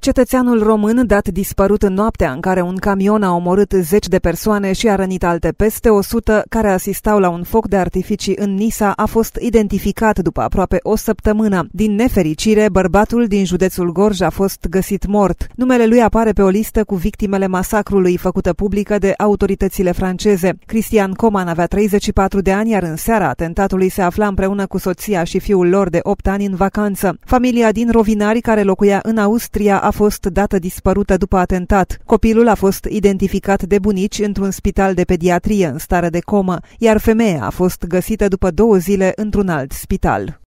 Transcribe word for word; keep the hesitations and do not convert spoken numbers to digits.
Cetățeanul român dat dispărut în noaptea în care un camion a omorât zeci de persoane și a rănit alte peste o sută care asistau la un foc de artificii în Nisa a fost identificat după aproape o săptămână. Din nefericire, bărbatul din județul Gorj a fost găsit mort. Numele lui apare pe o listă cu victimele masacrului făcută publică de autoritățile franceze. Cristian Coman avea treizeci și patru de ani, iar în seara atentatului se afla împreună cu soția și fiul lor de opt ani în vacanță. Familia din Rovinari, care locuia în Austria, a fost dată dispărută după atentat. Copilul a fost identificat de bunici într-un spital de pediatrie în stare de comă, iar femeia a fost găsită după două zile într-un alt spital.